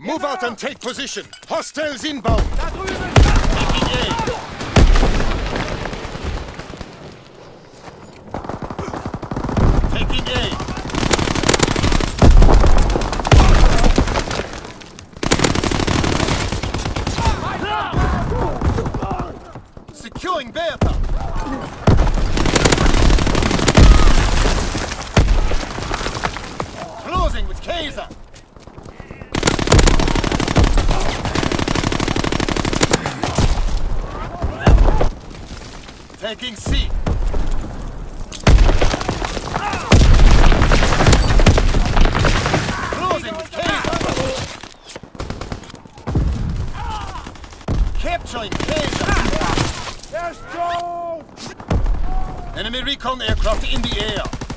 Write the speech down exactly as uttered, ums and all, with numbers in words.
Move out and take position. Hostiles inbound. Da drüben! Taking aim. Taking aim. Securing Bertha. Closing with Kaiser. Taking C. Closing with Kaiser. Capturing Kaiser. Let's go! Enemy recon aircraft in the air.